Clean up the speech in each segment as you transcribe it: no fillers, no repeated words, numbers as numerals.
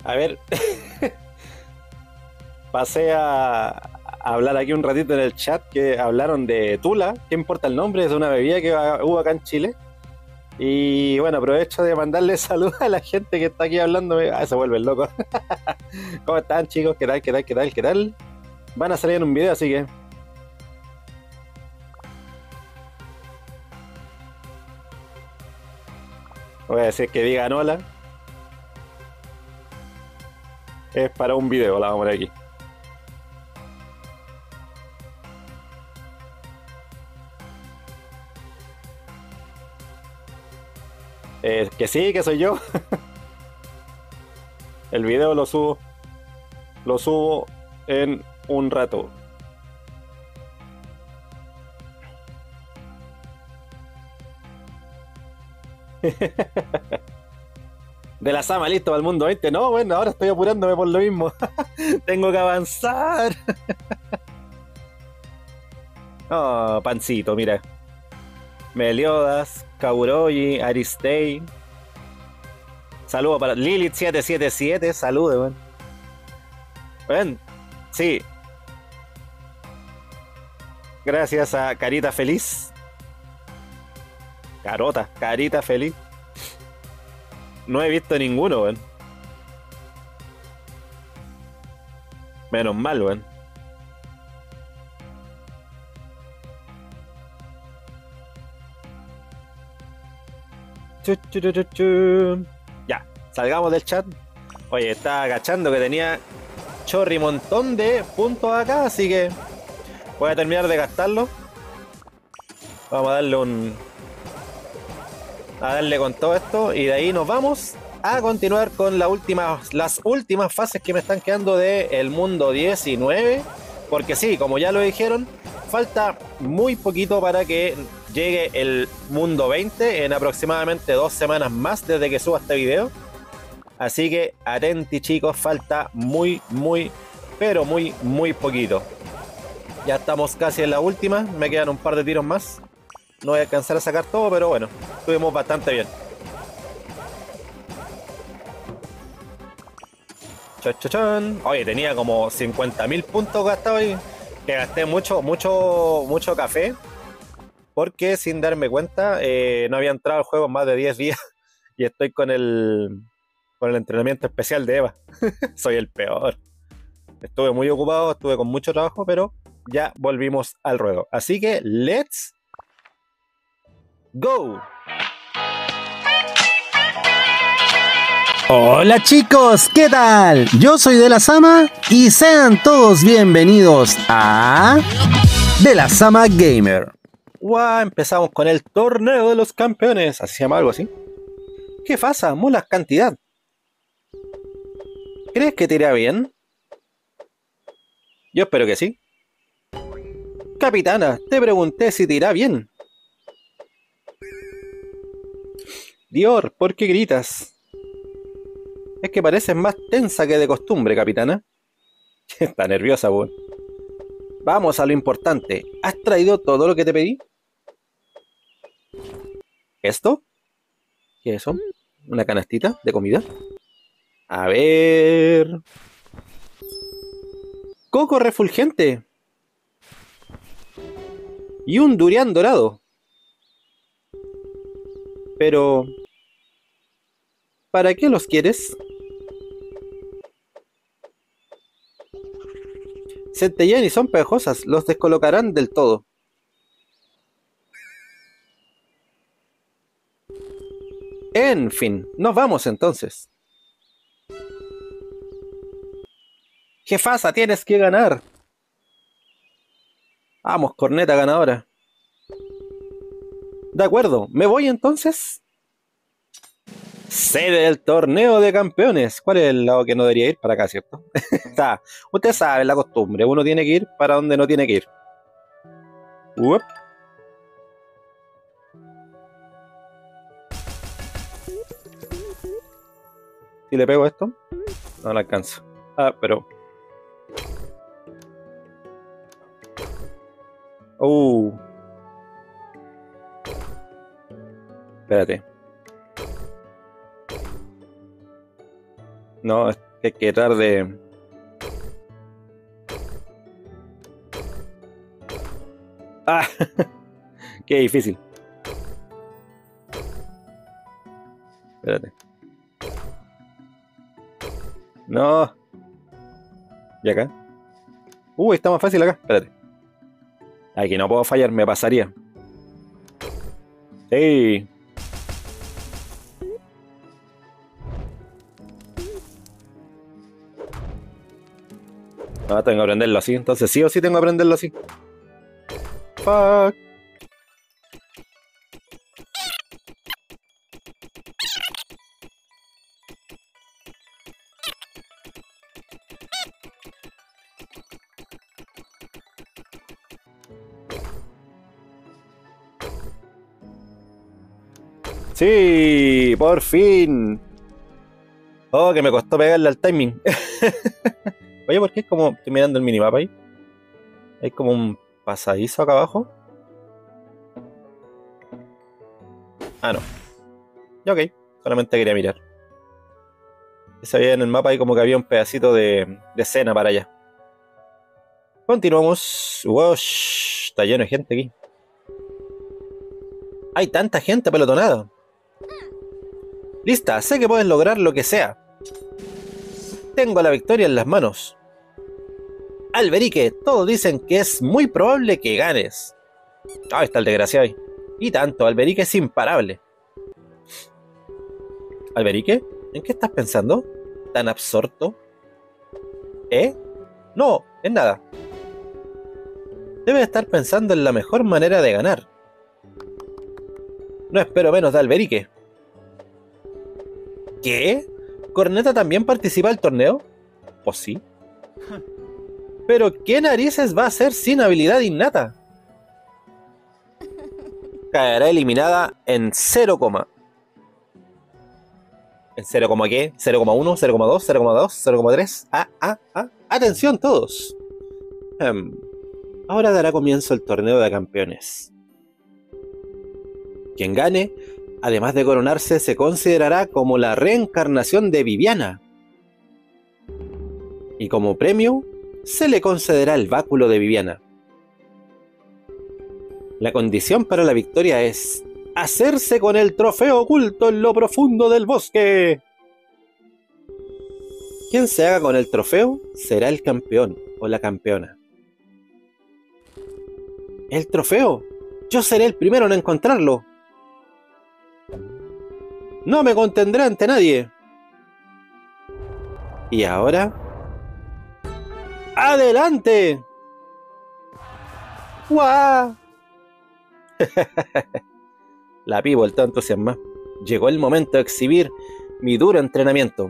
A ver, pasé a hablar aquí un ratito en el chat que hablaron de Tula. ¿Qué importa el nombre? Es una bebida que hubo acá en Chile. Y bueno, aprovecho de mandarle saludos a la gente que está aquí hablando. Se vuelven locos. ¿Cómo están, chicos? ¿Qué tal? ¿Qué tal? ¿Qué tal? ¿Qué tal? Van a salir en un video, así que voy a decir que digan hola. Es para un video, la vamos a poner aquí. Que sí, que soy yo. El video lo subo. Lo subo en un rato. De la Sama, listo para el mundo 20. No, bueno, ahora estoy apurándome por lo mismo. Tengo que avanzar. Oh, pancito, mira. Meliodas, Kauroyi, Aristei. Saludos para Lilith777. Saludos, weón. Ven, sí. Gracias a Carita Feliz. Carita Feliz. No he visto ninguno, weón. Menos mal, weón. Ya, salgamos del chat. Oye, estaba agachando que tenía chorri montón de puntos acá, así que voy a terminar de gastarlo. Vamos a darle a darle con todo esto y de ahí nos vamos a continuar con las últimas fases que me están quedando de el mundo 19, porque sí, como ya lo dijeron, falta muy poquito para que llegue el mundo 20 en aproximadamente 2 semanas más desde que suba este video. Así que atenti, chicos, falta muy poquito. Ya estamos casi en la última, me quedan un par de tiros más. No voy a alcanzar a sacar todo, pero bueno, estuvimos bastante bien. Chon. Oye, tenía como 50.000 puntos gastados y que gasté mucho café. Porque sin darme cuenta, no había entrado al juego en más de 10 días. Y estoy con el entrenamiento especial de Eva. Soy el peor. Estuve muy ocupado, estuve con mucho trabajo, pero ya volvimos al ruedo. Así que, let's go. Hola chicos, ¿qué tal? Yo soy De La Sama y sean todos bienvenidos a De La Sama Gamer. Wow, empezamos con el torneo de los campeones. Así se llama algo así. ¿Qué pasa? Mola cantidad. ¿Crees que te irá bien? Yo espero que sí. Capitana, te pregunté si te irá bien. Dior, ¿por qué gritas? Es que pareces más tensa que de costumbre, capitana. Está nerviosa, weón. Vamos a lo importante. ¿Has traído todo lo que te pedí? ¿Esto? ¿Qué es eso? ¿Una canastita de comida? A ver... Coco refulgente. Y un durián dorado. Pero... ¿para qué los quieres? Centellean y son pegajosas. Los descolocarán del todo. En fin, nos vamos entonces. Jefasa, tienes que ganar. Vamos, corneta ganadora. De acuerdo, ¿me voy entonces? Sede del torneo de campeones. ¿Cuál es el lado que no debería ir? Para acá, ¿cierto? Está. Usted sabe la costumbre. Uno tiene que ir para donde no tiene que ir. Uop. Si le pego esto, no lo alcanzo. Ah, pero... Espérate. No, es Que hay que tratar de... ¡Ah! Qué difícil. Espérate. No. ¿Y acá? Está más fácil acá. Espérate. Aquí no puedo fallar, me pasaría. Sí. Ah, tengo que aprenderlo así. Entonces sí o sí tengo que aprenderlo así. Fuck. Sí, por fin. Oh, que me costó pegarle al timing. Oye, ¿por qué es como... Estoy mirando el minimapa ahí. Hay como un pasadizo acá abajo. Ah, no. Ya, ok. Solamente quería mirar. Se veía en el mapa ahí como que había un pedacito de escena para allá. Continuamos. Wow, está lleno de gente aquí. Hay tanta gente pelotonada. Lista, sé que puedes lograr lo que sea. Tengo la victoria en las manos. Alberique, todos dicen que es muy probable que ganes. Ahí está el desgraciado ahí. Y tanto, Alberique es imparable. ¿Alberique? ¿En qué estás pensando? ¿Tan absorto? ¿Eh? No, en nada. Debes estar pensando en la mejor manera de ganar. No espero menos de Alberique. ¿Qué? ¿Corneta también participa del torneo? Pues sí. Pero ¿qué narices va a hacer sin habilidad innata? Caerá eliminada en 0, ¿en 0, qué? ¿0,1? ¿0,2? ¿0,2? ¿0,3? ¡Atención todos! Ahora dará comienzo el torneo de campeones. Quien gane, además de coronarse, se considerará como la reencarnación de Viviana. Y como premio, se le concederá el báculo de Viviana. La condición para la victoria es hacerse con el trofeo oculto en lo profundo del bosque. Quien se haga con el trofeo será el campeón o la campeona. ¿El trofeo? Yo seré el primero en encontrarlo. No me contendré ante nadie. Y ahora... ¡adelante! ¡Guau! La pibo, el tanto entusiasmada. Llegó el momento de exhibir mi duro entrenamiento.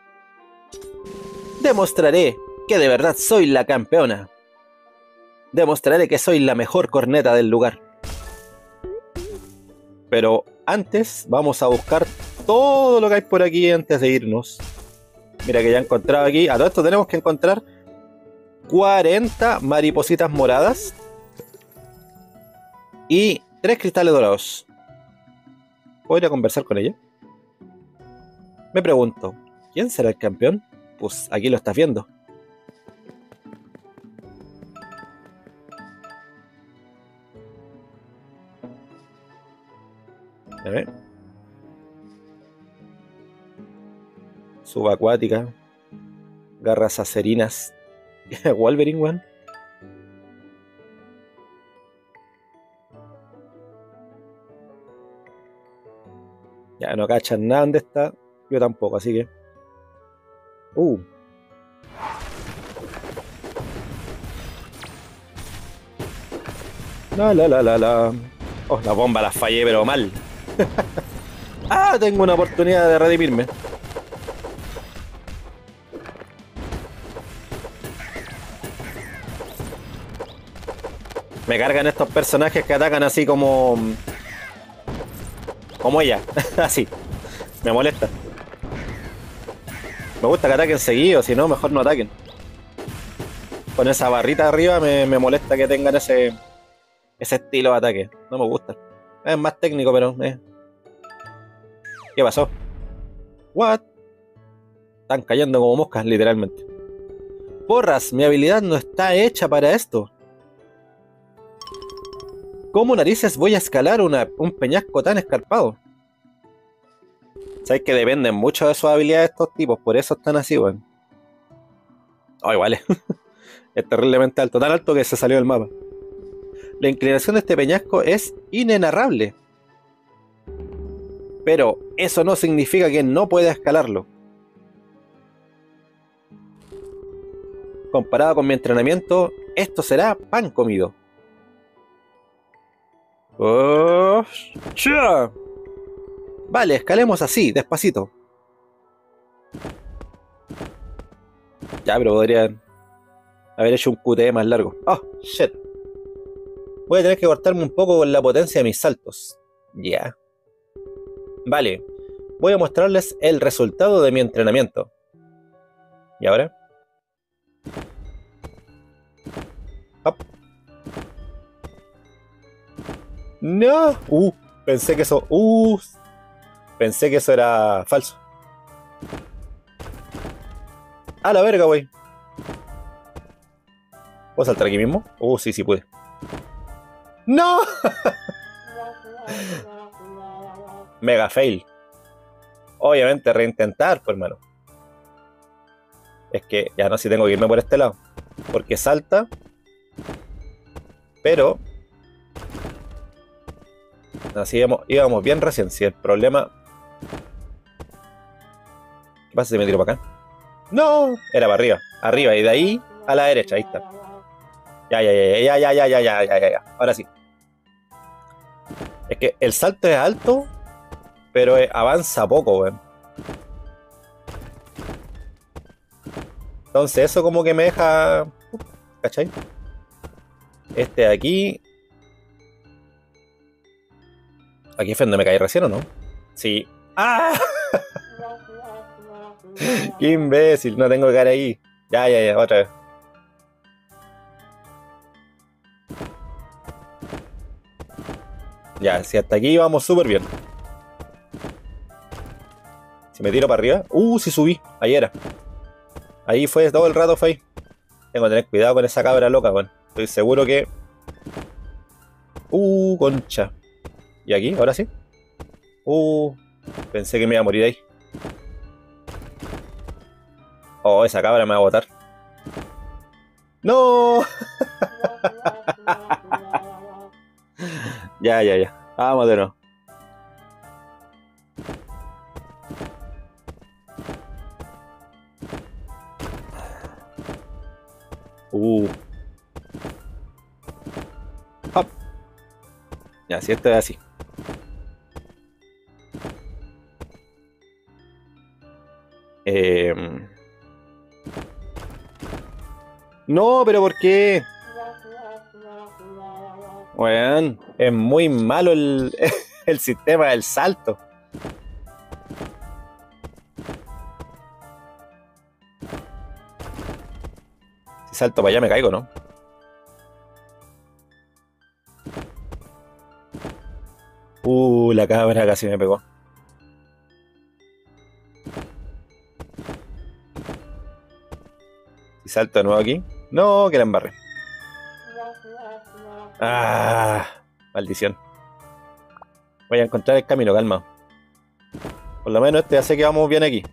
Demostraré que de verdad soy la campeona. Demostraré que soy la mejor corneta del lugar. Pero antes vamos a buscar todo lo que hay por aquí antes de irnos. Mira que ya he encontrado aquí. A todo esto tenemos que encontrar 40 maripositas moradas y 3 cristales dorados. ¿Puedo ir a conversar con ella? Me pregunto, ¿quién será el campeón? Pues aquí lo estás viendo. A ver. Subacuática. Garras acerinas. Wolverine, weón. Ya no cachan nada dónde está. Yo tampoco, así que. La. Oh, la bomba la fallé, pero mal. Tengo una oportunidad de redimirme. Me cargan estos personajes que atacan así como ella. Así. Me molesta. Me gusta que ataquen seguido, si no, mejor no ataquen. Con esa barrita arriba me molesta que tengan ese estilo de ataque. No me gusta. Es más técnico, pero... ¿Qué pasó? What? Están cayendo como moscas, literalmente. Porras, mi habilidad no está hecha para esto. ¿Cómo narices voy a escalar un peñasco tan escarpado? Sabes que dependen mucho de sus habilidades estos tipos, por eso están así, weón. Oh, igual es terriblemente alto, tan alto que se salió del mapa. La inclinación de este peñasco es inenarrable. Pero eso no significa que no pueda escalarlo. Comparado con mi entrenamiento, esto será pan comido. ¡Oh! ¡Cha! Vale, escalemos así, despacito. Ya, pero podrían haber hecho un QTE más largo. ¡Oh, shit! Voy a tener que cortarme un poco con la potencia de mis saltos. Ya. Vale, voy a mostrarles el resultado de mi entrenamiento. ¿Y ahora? ¡Hop! ¡No! Pensé que eso... pensé que eso era falso. ¡A la verga, wey! ¿Puedo saltar aquí mismo? Sí, sí pude. ¡No! Mega fail. Obviamente reintentar, pues, hermano. Es que ya no sé si tengo que irme por este lado. Porque salta. Pero... así íbamos bien recién. Si el problema... ¿Qué pasa si me tiro para acá? ¡No! Era para arriba. Arriba y de ahí a la derecha. Ahí está. Ya. Ahora sí. Es que el salto es alto, pero avanza poco, weón. Entonces eso como que me deja... ¿cachai? Este de aquí... Aquí fue donde me caí recién, ¿o no? Sí. ¡Ah! ¡Qué imbécil! No tengo que caer ahí. Ya, otra vez. Ya, si hasta aquí vamos súper bien. Si me tiro para arriba... sí subí. Ahí era. Ahí fue, todo el rato fue ahí. Tengo que tener cuidado con esa cabra loca, weón. Estoy seguro que... concha. ¿Y aquí? ¿Ahora sí? Pensé que me iba a morir ahí. Oh, esa cabra me va a botar. ¡No! Ya. Vamos de nuevo. Hop. Ya, si esto es así. No, pero ¿por qué? Bueno, es muy malo el sistema del salto. Si salto para allá me caigo, ¿no? La cabra casi me pegó. Si salto de nuevo aquí. No, que la embarré. Maldición. Voy a encontrar el camino, calma. Por lo menos este ya sé que vamos bien aquí.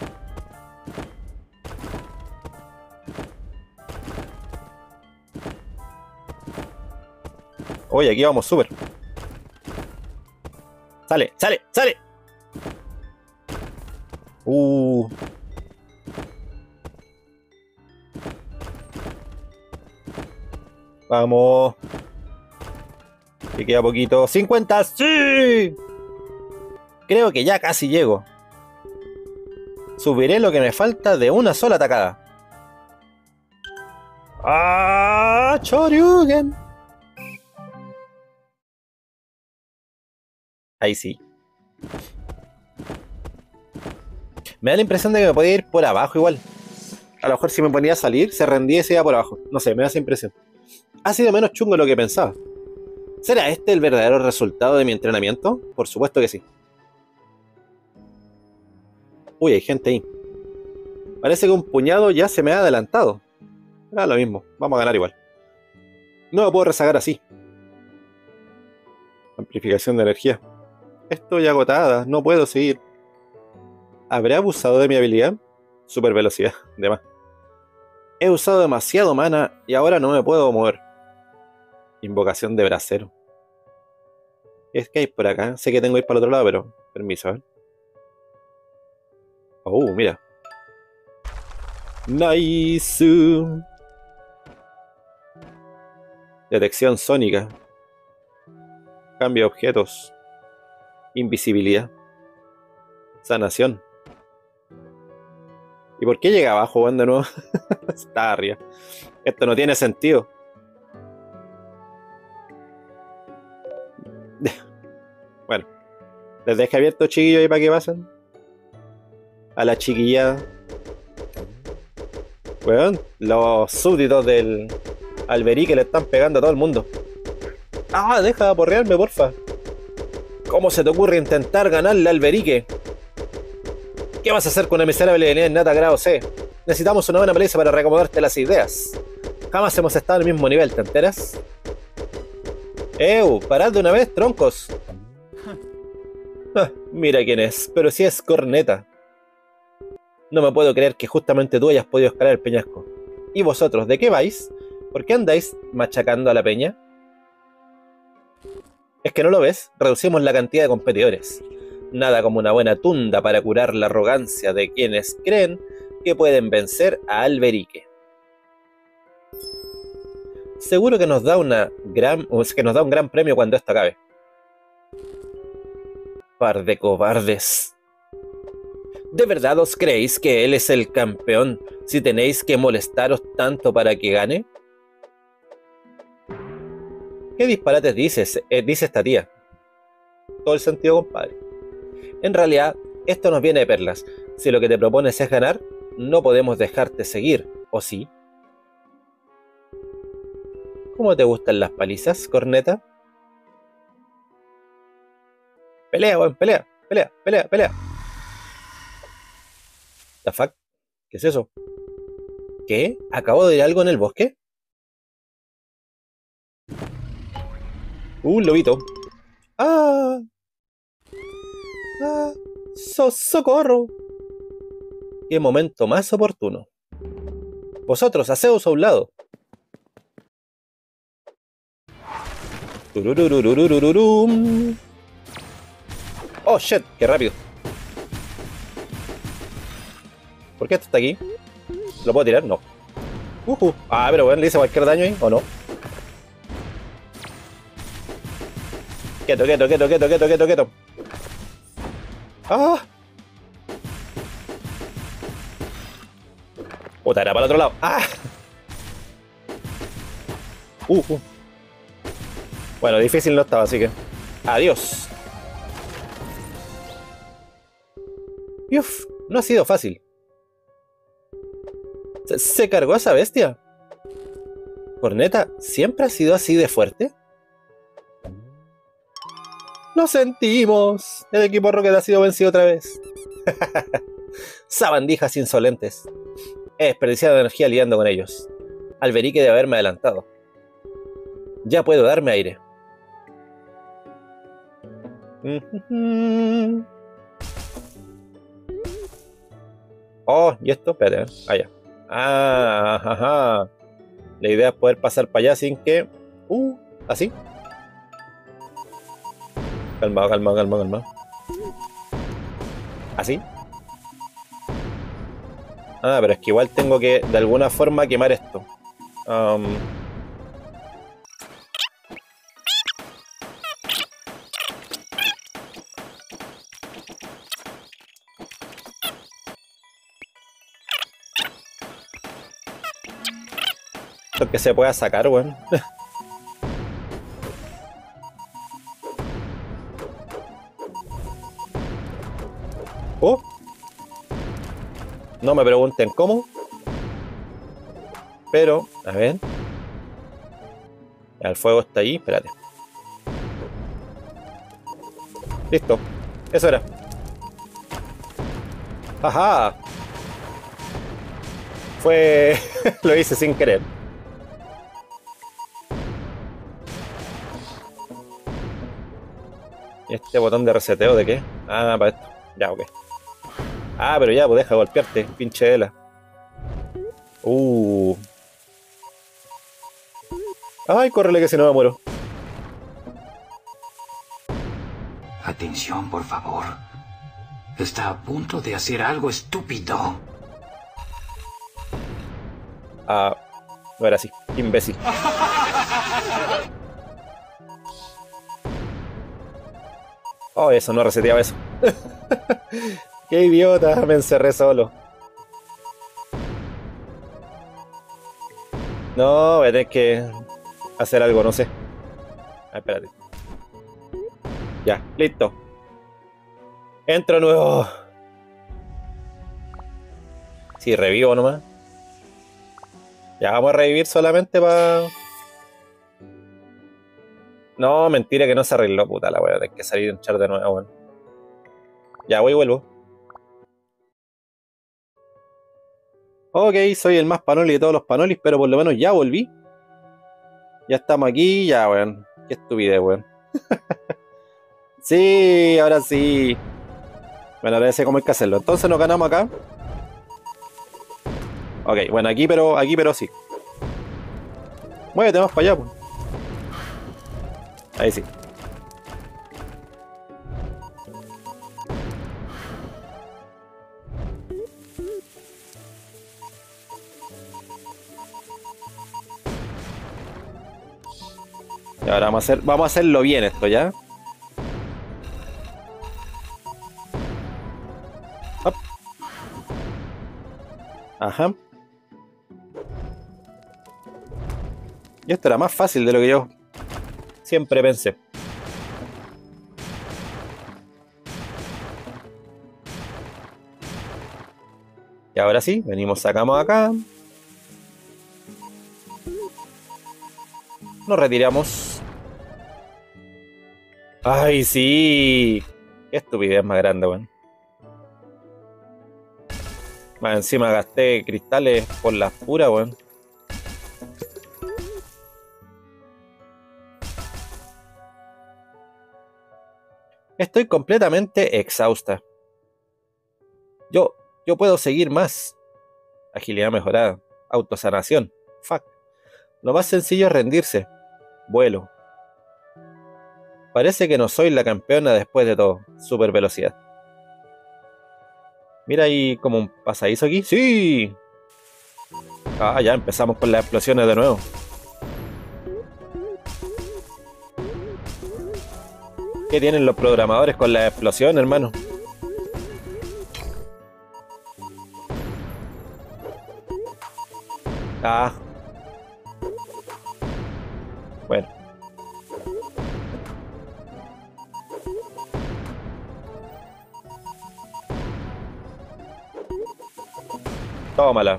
Oye, aquí vamos súper. Sale. Vamos. Que queda poquito. ¡50! ¡Sí! Creo que ya casi llego. Subiré lo que me falta de una sola atacada. ¡Choryugen! Ahí sí. Me da la impresión de que me podía ir por abajo igual. A lo mejor si me ponía a salir, se rendía y se iba por abajo. No sé, me da esa impresión. Ha sido menos chungo de lo que pensaba. ¿Será este el verdadero resultado de mi entrenamiento? Por supuesto que sí. Uy, hay gente ahí. Parece que un puñado ya se me ha adelantado. Era lo mismo, vamos a ganar igual. No me puedo rezagar así. Amplificación de energía. Estoy agotada, no puedo seguir. ¿Habré abusado de mi habilidad? Super velocidad, de más. He usado demasiado mana y ahora no me puedo mover. Invocación de bracero. Es que hay por acá. Sé que tengo que ir para el otro lado, pero permiso, a ver. Oh, mira. Nice. Detección sónica. Cambio de objetos. Invisibilidad. Sanación. ¿Y por qué llega abajo, weón, de nuevo? Está arriba. Esto no tiene sentido. Bueno. Les dejé abierto, chiquillos, ahí para que pasen. A la chiquillada. Weón, los súbditos del Alberique le están pegando a todo el mundo. Ah, deja de aporrearme, porfa. ¿Cómo se te ocurre intentar ganarle al Alberique? ¿Qué vas a hacer con una miserable habilidad innata grado C? Necesitamos una buena paliza para reacomodarte las ideas. Jamás hemos estado al mismo nivel, ¿te enteras? ¡Parad de una vez, troncos! Mira quién es, pero si es Corneta. No me puedo creer que justamente tú hayas podido escalar el peñasco. ¿Y vosotros, de qué vais? ¿Por qué andáis machacando a la peña? ¿Es que no lo ves? Reducimos la cantidad de competidores. Nada como una buena tunda para curar la arrogancia de quienes creen que pueden vencer a Alberique. Seguro que nos da un gran premio cuando esto acabe. Par de cobardes. ¿De verdad os creéis que él es el campeón si tenéis que molestaros tanto para que gane? ¿Qué disparates dice esta tía? Todo el sentido, compadre. En realidad, esto nos viene de perlas. Si lo que te propones es ganar, no podemos dejarte seguir, ¿o sí? ¿Cómo te gustan las palizas, Corneta? Pelea, weón, pelea, pelea, pelea, pelea. ¿The fuck? ¿Qué es eso? ¿Qué? ¿Acabo de ir algo en el bosque? Un lobito. ¡Ah! ¡Ah! ¡Socorro! ¡Qué momento más oportuno! Vosotros, haceos a un lado. Turururururururum. ¡Oh, shit! ¡Qué rápido! ¿Por qué esto está aquí? ¿Lo puedo tirar? No. Ah, pero bueno, le hice cualquier daño ahí, ¿o no? Quieto, quieto, quieto, quieto, quieto, quieto, quieto. ¡Ah! Puta, era para el otro lado. ¡Ah! Bueno, difícil no estaba, así que... ¡Adiós! Uf, no ha sido fácil. ¿Se cargó a esa bestia? ¿Corneta siempre ha sido así de fuerte? ¡Lo sentimos! El equipo Rocket ha sido vencido otra vez. Sabandijas insolentes. He desperdiciado energía lidiando con ellos. Alberique debe haberme adelantado. Ya puedo darme aire. Oh, ¿y esto? Espérate, allá. Ah, ajá. La idea es poder pasar para allá sin que... así. Calma, calma, calma, calma. ¿Así? Ah, pero es que igual tengo que, de alguna forma, quemar esto. Esto que se pueda sacar, weón. Oh. No me pregunten cómo. Pero, a ver. Ya, el fuego está ahí, espérate. Listo. Eso era. ¡Ajá! Fue... lo hice sin querer. ¿Y este botón de reseteo de qué? Ah, para esto. Ya, ok. Ah, pero ya, pues deja golpearte, pinche Ela. Ay, córrele que si no me muero. Atención, por favor. Está a punto de hacer algo estúpido. Ah, no era así. Imbécil. Oh, eso, no reseteaba eso. Qué idiota, me encerré solo. No, voy a tener que hacer algo, no sé. Ah, espérate. Ya, listo. Entro nuevo. Sí, revivo nomás. Ya vamos a revivir solamente para... No, mentira que no se arregló, puta la wea. Tengo que salir y echar de nuevo, bueno. Ya voy y vuelvo. Ok, soy el más panoli de todos los panolis, pero por lo menos ya volví. Ya estamos aquí, ya, weón. Qué estupidez, weón. Sí, ahora sí. Bueno, ahora ya sé cómo hay que hacerlo. Entonces nos ganamos acá. Ok, bueno, aquí pero sí. Muévete más para allá, pues. Ahí sí. Y ahora vamos a hacerlo bien esto, ¿ya? Hop. Ajá. Y esto era más fácil de lo que yo siempre pensé. Y ahora sí, venimos, sacamos acá. Nos retiramos. ¡Ay, sí! Qué estupidez más grande, weón. Más encima gasté cristales por las puras, weón. Estoy completamente exhausta. Yo puedo seguir más. Agilidad mejorada. Autosanación. Fuck. Lo más sencillo es rendirse. Vuelo. Parece que no soy la campeona después de todo. Super velocidad. Mira ahí como un pasadizo aquí. ¡Sí! Ah, ya empezamos con las explosiones de nuevo. ¿Qué tienen los programadores con las explosiones, hermano? Ah. Bueno. Tómala.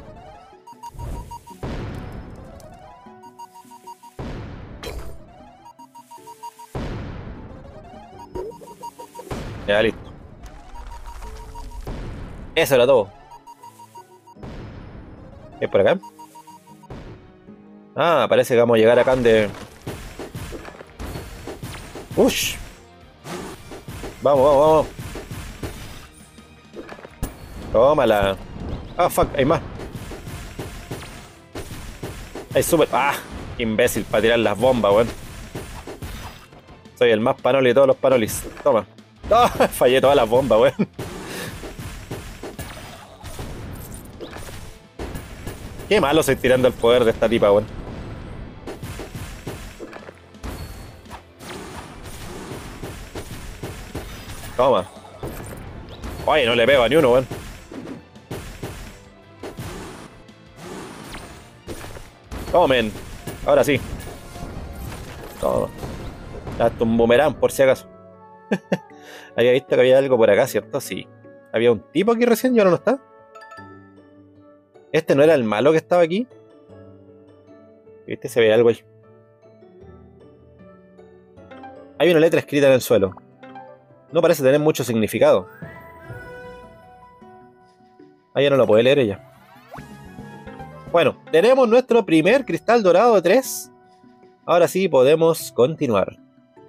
Ya, listo. Eso era todo. ¿Es por acá? Ah, parece que vamos a llegar acá de... ¡Ush! Vamos, vamos, vamos. Tómala. Ah, fuck, hay más. Hay super... Ah, imbécil para tirar las bombas, weón. Soy el más panoli de todos los panolis. Toma. ¡Ah! Fallé todas las bombas, weón. Qué malo soy tirando el poder de esta tipa, weón. Toma. Oye, no le pego a ni uno, weón. Tomen. Ahora sí. Toma. Hasta un boomerang, por si acaso. Había visto que había algo por acá, ¿cierto? Sí. Había un tipo aquí recién y ahora no está. ¿Este no era el malo que estaba aquí? ¿Viste? Se ve algo ahí. Hay una letra escrita en el suelo. No parece tener mucho significado. Ah, ya no lo puede leer ella. Bueno, tenemos nuestro primer cristal dorado de 3. Ahora sí podemos continuar.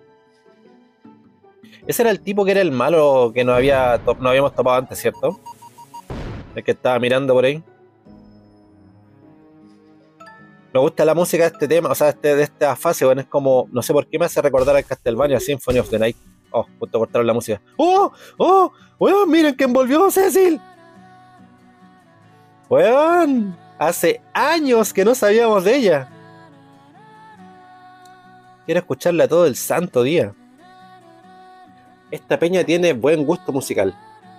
Ese era el tipo que era el malo que no habíamos topado antes, ¿cierto? El que estaba mirando por ahí. Me gusta la música de este tema, o sea, de esta fase, bueno, es como, no sé por qué me hace recordar al Castlevania Symphony of the Night. Oh, justo cortaron la música. ¡Oh! ¡Oh! ¡Weón! ¡Miren que envolvió Cecil! ¡Weón! Hace años que no sabíamos de ella. Quiero escucharla todo el santo día. Esta peña tiene buen gusto musical.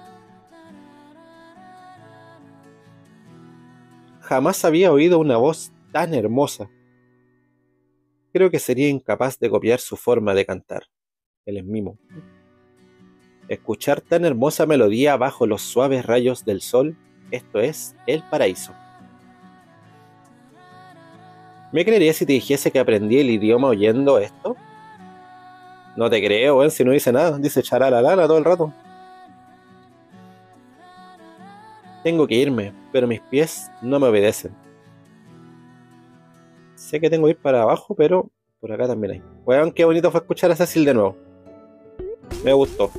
Jamás había oído una voz tan hermosa. Creo que sería incapaz de copiar su forma de cantar. Él es Mimo. Escuchar tan hermosa melodía bajo los suaves rayos del sol, esto es el paraíso. ¿Me creerías si te dijese que aprendí el idioma oyendo esto? No te creo, si no dice nada, dice charalalala todo el rato. Tengo que irme, pero mis pies no me obedecen. Sé que tengo que ir para abajo, pero por acá también hay. Weón, qué bonito fue escuchar a Cecil de nuevo. Me gustó.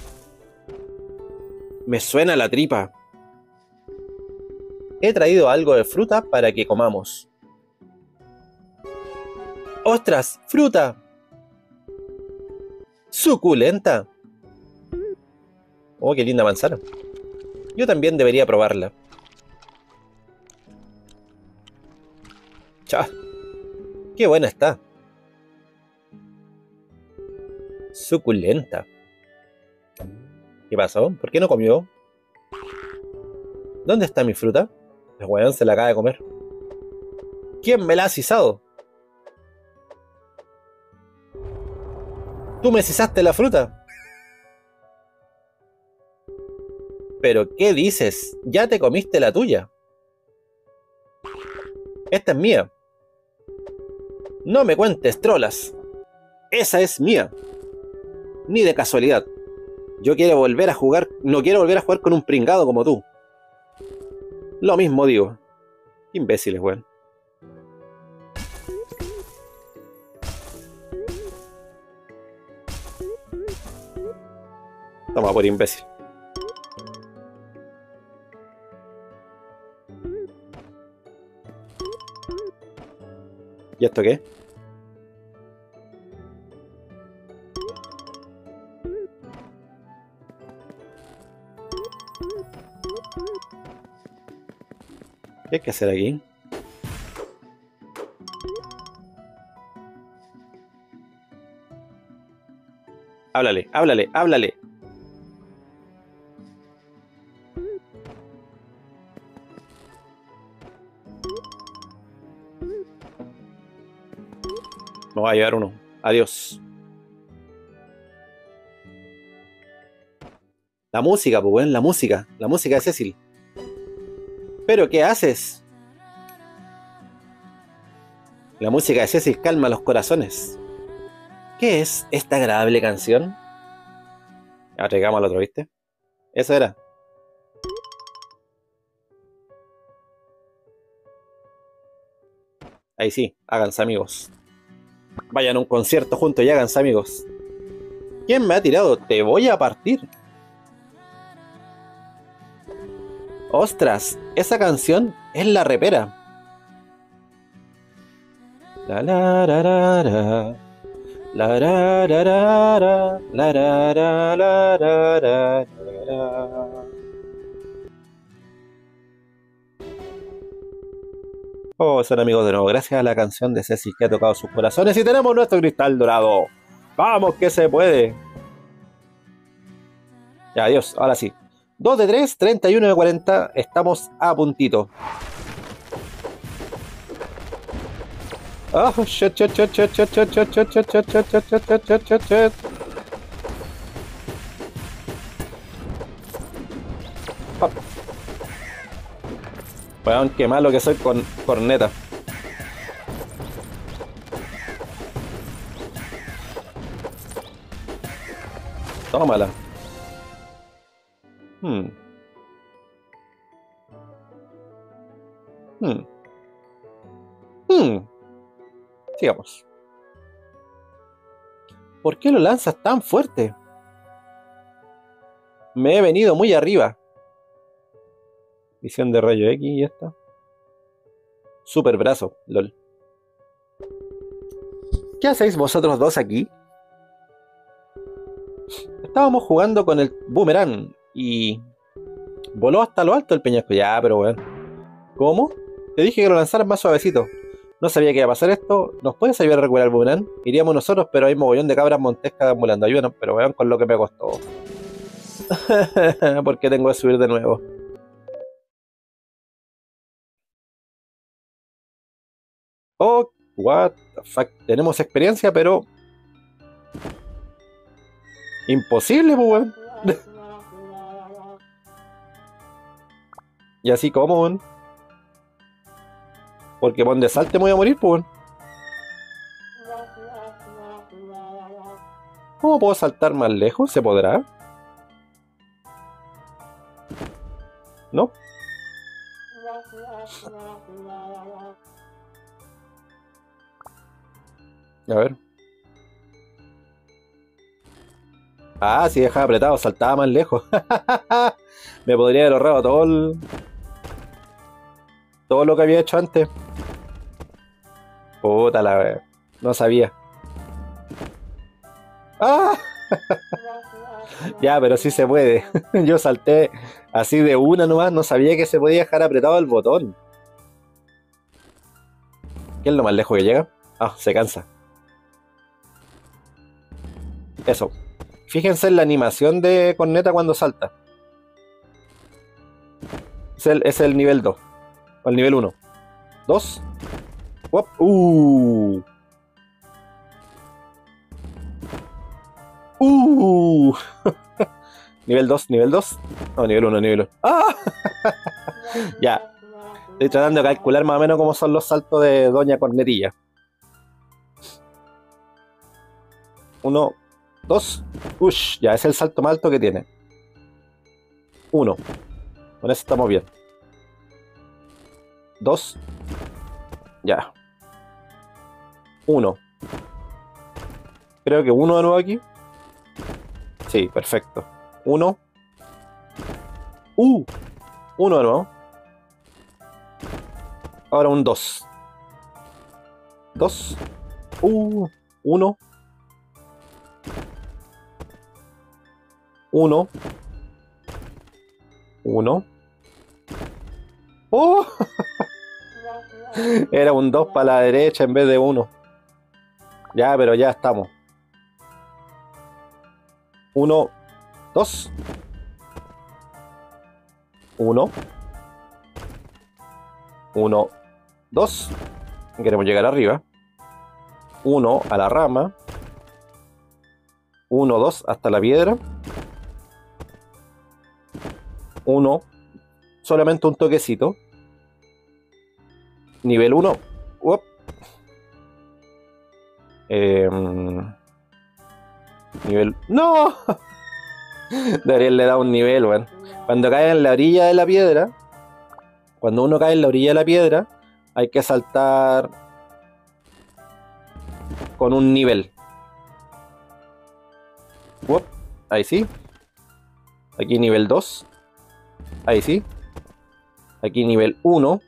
Me suena la tripa. He traído algo de fruta para que comamos. ¡Ostras! ¡Fruta! ¡Suculenta! Oh, qué linda manzana. Yo también debería probarla. ¡Chá! ¡Qué buena está! Suculenta. ¿Qué pasó? ¿Por qué no comió? ¿Dónde está mi fruta? El weón se la acaba de comer. ¿Quién me la ha sisado? ¿Tú me sisaste la fruta? ¿Pero qué dices? Ya te comiste la tuya. Esta es mía. No me cuentes trolas. Esa es mía. Ni de casualidad. Yo quiero volver a jugar. No quiero volver a jugar con un pringado como tú. Lo mismo digo. Qué imbéciles, weón. Toma por imbécil. ¿Y esto qué? ¿Qué hay que hacer aquí? Háblale, háblale, háblale. Me va a llevar uno. Adiós. La música, pues, weón, la música. La música de Cecil. ¿Pero qué haces? La música de Cecil calma los corazones. ¿Qué es esta agradable canción? Ya llegamos al otro, ¿viste? Eso era. Ahí sí, háganse amigos. Vayan a un concierto juntos y háganse amigos. ¿Quién me ha tirado? Te voy a partir. Ostras, esa canción es la repera. La la la la la. La ra ra ra ra. La ra ra la ra ra ra. Oh, son amigos de nuevo. Gracias a la canción de Ceci que ha tocado sus corazones. Y tenemos nuestro cristal dorado. ¡Vamos que se puede! Ya, adiós. Ahora sí. 2 de 3, 31 de 40. Estamos a puntito. Oh, shit, shit, shit, shit, shit, shit, shit, shit, shit, shit, shit, shit, shit, shit, shit, shit. Weón, qué malo que soy con corneta. Tómala. Sigamos. ¿Por qué lo lanzas tan fuerte? Me he venido muy arriba. Visión de rayo X y esta. Super brazo, lol. ¿Qué hacéis vosotros dos aquí? Estábamos jugando con el boomerang y voló hasta lo alto el peñasco. Ya, pero bueno. ¿Cómo? Te dije que lo lanzaras más suavecito. No sabía que iba a pasar esto. ¿Nos puedes ayudar a recuperar el boomerang? Iríamos nosotros, pero hay mogollón de cabras montescas volando. Ayúdanos, pero vean con lo que me costó. Porque tengo que subir de nuevo. Oh, what the fuck. Tenemos experiencia, pero imposible, pues, weón. Y así como, weón. Porque donde salte me voy a morir, pues, weón. ¿Cómo puedo saltar más lejos? ¿Se podrá? ¿No? A ver. Ah, si dejaba apretado, saltaba más lejos. Me podría haber ahorrado todo lo que había hecho antes. Puta la wea. No sabía. ¡Ah! Ya, pero sí se puede. Yo salté así de una nomás, no sabía que se podía dejar apretado el botón. ¿Qué es lo más lejos que llega? Ah, se cansa. Eso. Fíjense en la animación de Corneta cuando salta. Es el nivel 2. O el nivel 1. 2. Uop. Nivel 2, nivel 2. No, nivel 1, nivel 1. ¡Ah! Ya. Estoy tratando de calcular más o menos cómo son los saltos de Doña Cornetilla. 1, 2. Ush, ya es el salto más alto que tiene. 1. Con eso estamos bien. 2. Ya. 1. Creo que 1 de nuevo aquí. Sí, perfecto. 1. 1 de nuevo. Ahora un 2. 2. 1. 1. 1. ¡Oh! Era un 2 para la derecha en vez de 1. Ya, pero ya estamos. 1, 2. 1. 1, 2. Queremos llegar arriba. 1 a la rama. 1, 2 hasta la piedra. 1. Solamente un toquecito. Nivel 1. Nivel... ¡No! Debería haberle dado un nivel, weón. Cuando cae en la orilla de la piedra, cuando uno cae en la orilla de la piedra, hay que saltar con un nivel. Ahí sí. Aquí nivel 2. Ahí sí. Aquí nivel 1.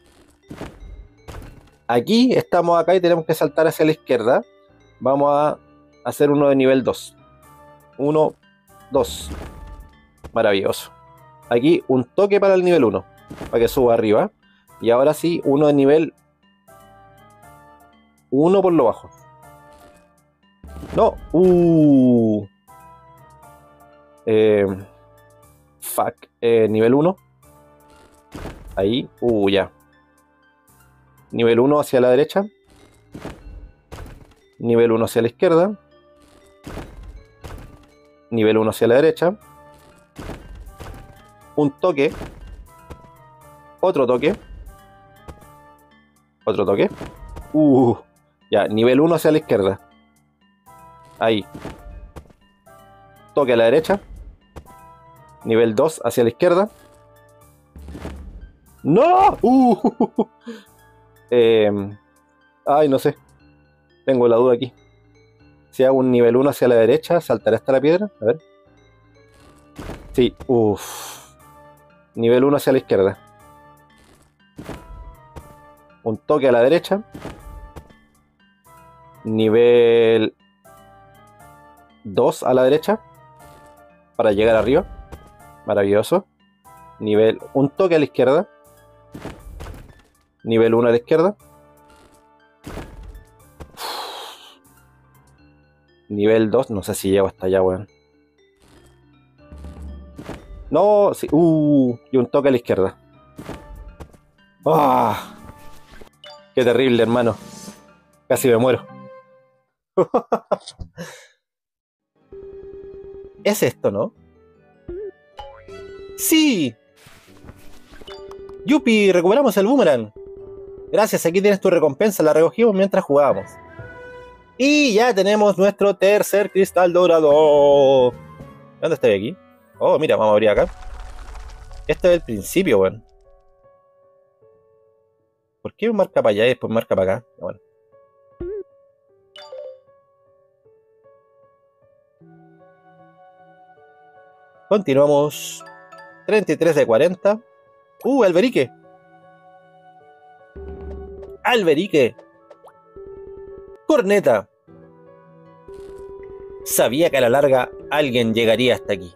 Aquí estamos acá y tenemos que saltar hacia la izquierda. Vamos a hacer uno de nivel 2. 1, 2. Maravilloso. Aquí un toque para el nivel 1. Para que suba arriba. Y ahora sí, uno de nivel 1 por lo bajo. No. Fuck. Nivel 1. Ahí. Ya. Nivel 1 hacia la derecha. Nivel 1 hacia la izquierda. Nivel 1 hacia la derecha. Un toque. Otro toque. Otro toque. Ya, nivel 1 hacia la izquierda. Ahí. Toque a la derecha. Nivel 2 hacia la izquierda. ¡No! Ay, no sé. Tengo la duda aquí. Si hago un nivel 1 hacia la derecha, ¿saltará hasta la piedra? A ver. Sí, uff. Nivel 1 hacia la izquierda. Un toque a la derecha. Nivel 2 a la derecha. Para llegar arriba. Maravilloso. Un toque a la izquierda. Nivel 1 a la izquierda. Nivel 2, no sé si llego hasta allá, weón. No, sí. Y un toque a la izquierda. ¡Ah! ¡Qué terrible, hermano! Casi me muero. Es esto, ¿no? ¡Sí! ¡Yupi! ¡Recuperamos el boomerang! Gracias, aquí tienes tu recompensa. La recogimos mientras jugábamos. Y ya tenemos nuestro tercer cristal dorado. ¿Dónde estoy aquí? Oh, mira, vamos a abrir acá. Este es el principio, weón. ¿Por qué marca para allá y después marca para acá? Bueno. Continuamos. 33 de 40. Alberique. Alberique. Corneta. Sabía que a la larga alguien llegaría hasta aquí.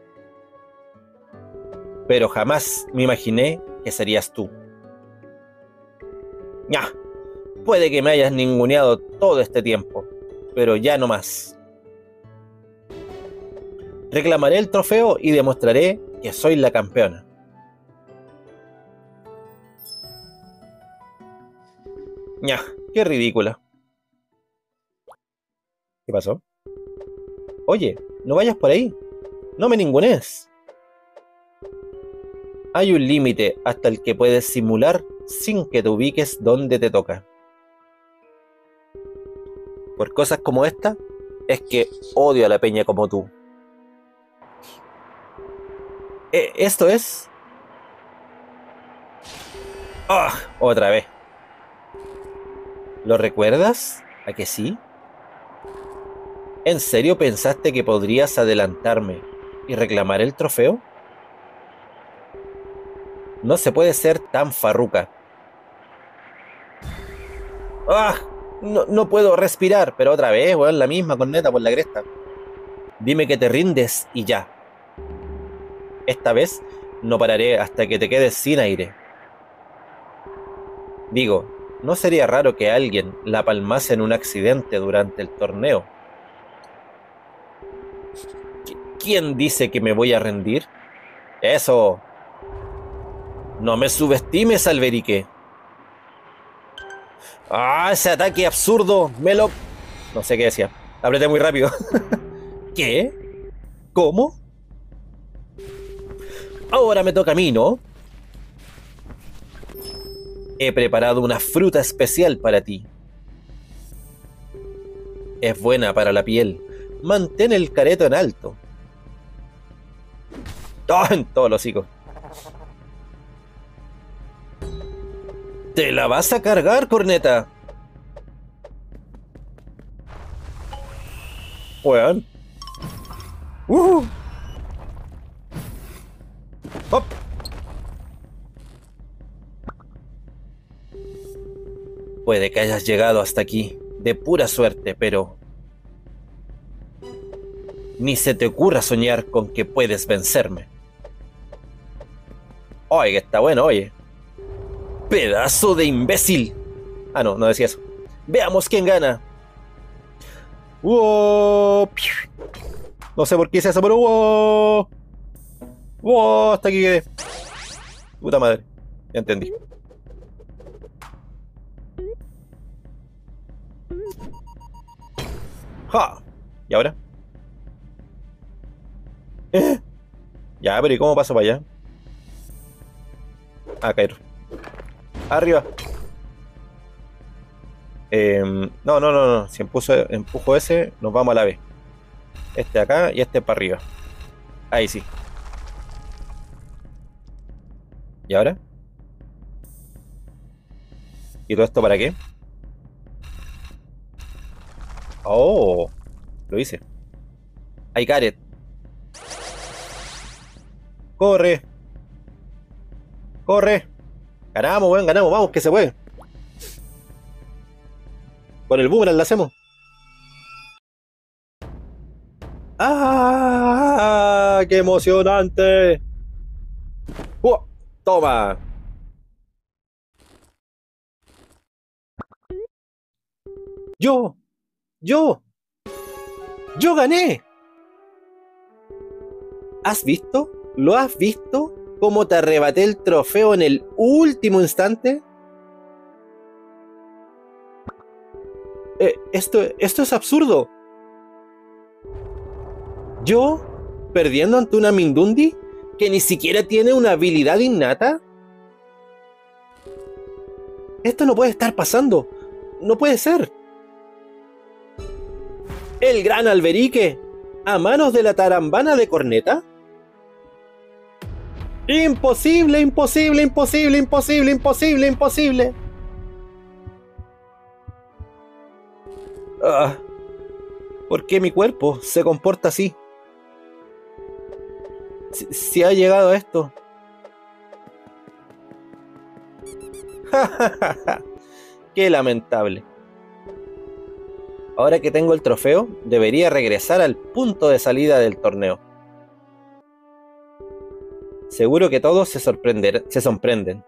Pero jamás me imaginé que serías tú. Ya. Puede que me hayas ninguneado todo este tiempo, pero ya no más. Reclamaré el trofeo y demostraré que soy la campeona. Ya, qué ridícula. ¿Qué pasó? Oye, no vayas por ahí. No me ningunees. Hay un límite hasta el que puedes simular sin que te ubiques donde te toca. Por cosas como esta, es que odio a la peña como tú. Esto es... ¡Ah! Otra vez. ¿Lo recuerdas? ¿A que sí? ¿En serio pensaste que podrías adelantarme y reclamar el trofeo? No se puede ser tan farruca. ¡Ah! No puedo respirar, pero otra vez, weón, la misma corneta por la cresta. Dime que te rindes y ya. Esta vez no pararé hasta que te quedes sin aire. Digo, ¿no sería raro que alguien la palmase en un accidente durante el torneo? ¿Quién dice que me voy a rendir? ¡Eso! No me subestimes, Alberique. ¡Ah, ese ataque absurdo! No sé qué decía. Apreté muy rápido. ¿Qué? ¿Cómo? Ahora me toca a mí, ¿no? He preparado una fruta especial para ti. Es buena para la piel. Mantén el careto en alto. ¡Oh, en todos los hocicos! ¿Te la vas a cargar, corneta? Weón. ¡Hop! Puede que hayas llegado hasta aquí de pura suerte, pero... ni se te ocurra soñar con que puedes vencerme. Oye, que está bueno, oye. ¡Pedazo de imbécil! Ah, no decía eso. Veamos quién gana. ¡Wow! No sé por qué hice eso, pero ¡wow! ¡Wow! Hasta aquí quedé. Puta madre. Ya entendí. ¡Ja! ¿Y ahora? Ya, pero ¿y cómo paso para allá? Ah, caer. Arriba. No. Si empujo ese, nos vamos a la B. Este acá y este para arriba. Ahí sí. ¿Y ahora? ¿Y todo esto para qué? Oh, lo hice. I got it. Corre. Corre. Ganamos, weón, ganamos. Vamos, que se puede. Con el boomerang lo hacemos. ¡Ah! ¡Qué emocionante! ¡Toma! ¡Yo! ¡Yo! ¡Yo gané! ¿Has visto? ¿Lo has visto? ¿Cómo te arrebaté el trofeo en el último instante? Esto es absurdo. ¿Yo? ¿Perdiendo ante una Mindundi? ¿Que ni siquiera tiene una habilidad innata? Esto no puede estar pasando. No puede ser. ¿El gran Alberique a manos de la tarambana de Corneta? ¡Imposible, imposible, imposible, imposible, imposible, imposible! ¿Por qué mi cuerpo se comporta así? Si ha llegado a esto. ¡Qué lamentable! Ahora que tengo el trofeo, debería regresar al punto de salida del torneo. Seguro que todos se sorprenden.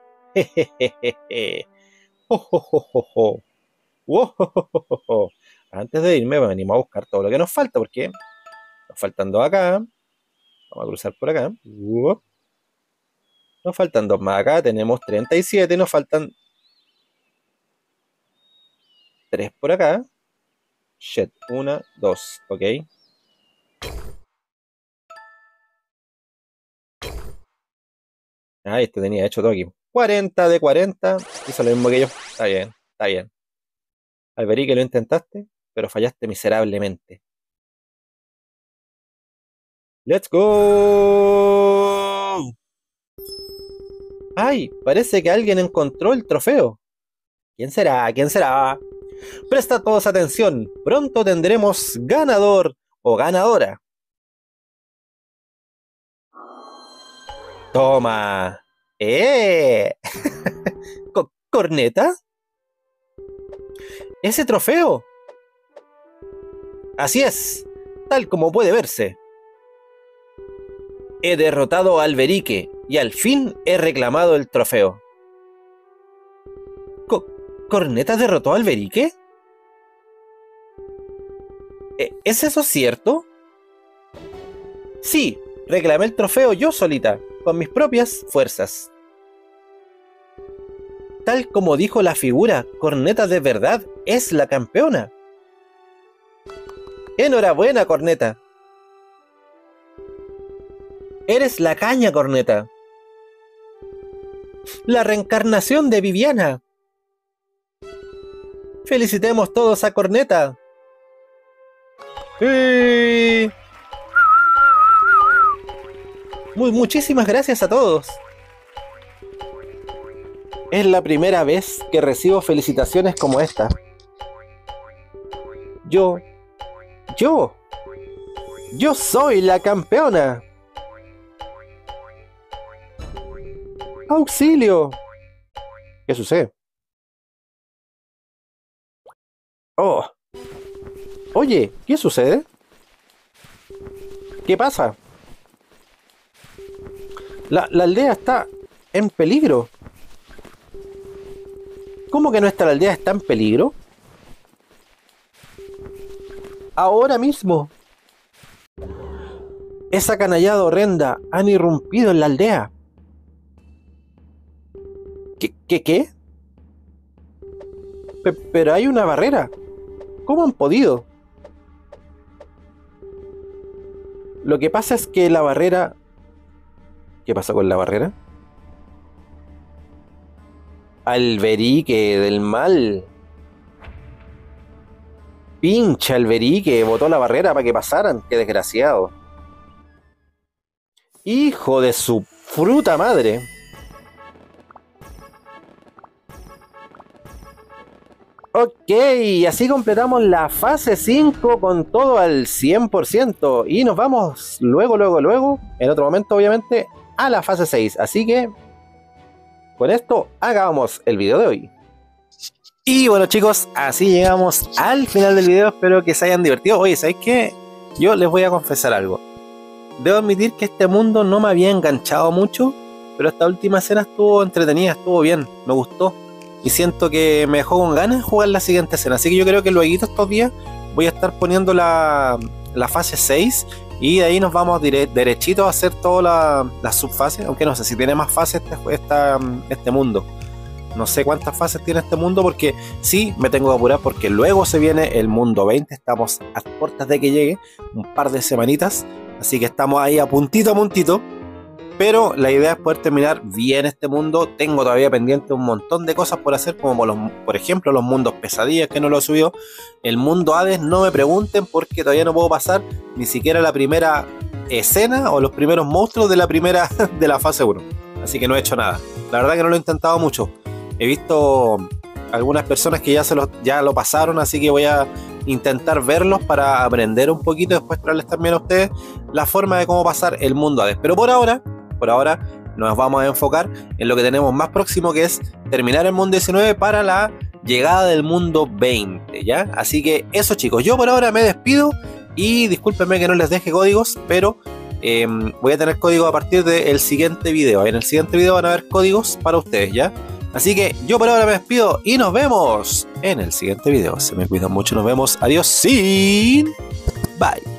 Antes de irme me animo a buscar todo lo que nos falta, porque nos faltan dos acá. Vamos a cruzar por acá. Nos faltan dos más acá. Tenemos 37 y nos faltan 3 por acá. Shit, 1, 2, ok. Este tenía hecho todo aquí. 40 de 40. Hizo lo mismo que yo. Está bien, está bien. Alberique, lo intentaste, pero fallaste miserablemente. ¡Let's go! ¡Ay! Parece que alguien encontró el trofeo. ¿Quién será? ¿Quién será? Presta todos atención. Pronto tendremos ganador o ganadora. Toma. ¿Corneta? ¡Ese trofeo! Así es, tal como puede verse. He derrotado a Alberique y al fin he reclamado el trofeo. ¿Corneta derrotó a Alberique? ¿Es eso cierto? Sí, reclamé el trofeo yo solita, con mis propias fuerzas. Tal como dijo la figura, Corneta de verdad es la campeona. ¡Enhorabuena, Corneta! Eres la caña, Corneta. La reencarnación de Viviana. Felicitemos todos a Corneta. Muchísimas gracias a todos. Es la primera vez que recibo felicitaciones como esta. Yo soy la campeona. ¡Auxilio! ¿Qué sucede? Oh. Oye, ¿qué sucede? ¿Qué pasa? La aldea está en peligro. ¿Cómo que nuestra aldea está en peligro? Ahora mismo. Esa canallada horrenda han irrumpido en la aldea. ¿Qué? Pero hay una barrera. ¿Cómo han podido? Lo que pasa es que la barrera... ¿Qué pasa con la barrera? Alberique del mal. Pinche Alberique, botó la barrera para que pasaran. Qué desgraciado. Hijo de su fruta madre. Ok, y así completamos la fase 5 con todo al 100%. Y nos vamos luego, en otro momento obviamente, a la fase 6. Así que, con esto, acabamos el video de hoy. Y bueno chicos, así llegamos al final del video. Espero que se hayan divertido. Oye, ¿sabéis qué? Yo les voy a confesar algo. Debo admitir que este mundo no me había enganchado mucho, pero esta última escena estuvo entretenida, estuvo bien, me gustó. Y siento que me dejó con ganas de jugar la siguiente escena. Así que yo creo que luego estos días voy a estar poniendo la fase 6. Y de ahí nos vamos derechito a hacer toda la subfase. Aunque no sé si tiene más fases este mundo. No sé cuántas fases tiene este mundo, porque sí, me tengo que apurar porque luego se viene el mundo 20. Estamos a puertas de que llegue, un par de semanitas. Así que estamos ahí a puntito. Pero la idea es poder terminar bien este mundo. Tengo todavía pendiente un montón de cosas por hacer, como por ejemplo los mundos pesadillas, que no lo he subido. El mundo Hades, no me pregunten porque todavía no puedo pasar ni siquiera la primera escena o los primeros monstruos de la fase 1. Así que no he hecho nada. La verdad que no lo he intentado mucho. He visto algunas personas que ya lo pasaron, así que voy a intentar verlos para aprender un poquito y después traerles también a ustedes la forma de cómo pasar el mundo Hades. Pero por ahora nos vamos a enfocar en lo que tenemos más próximo, que es terminar el mundo 19 para la llegada del mundo 20, ¿ya? Así que eso chicos, yo por ahora me despido y discúlpenme que no les deje códigos, pero voy a tener códigos a partir del siguiente video. En el siguiente video van a haber códigos para ustedes, ¿ya? Así que yo por ahora me despido y nos vemos en el siguiente video. Se me cuidan mucho, nos vemos. Adiós, sin bye.